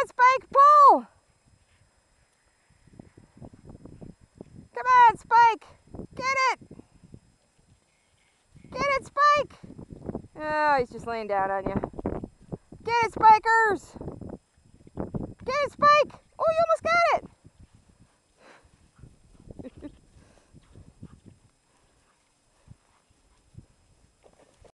on, Spike, pull! Come on, Spike! Get it! Get it, Spike! Oh, he's just laying down on you. Get it, Spikers! Get it, Spike! Oh, you almost got it!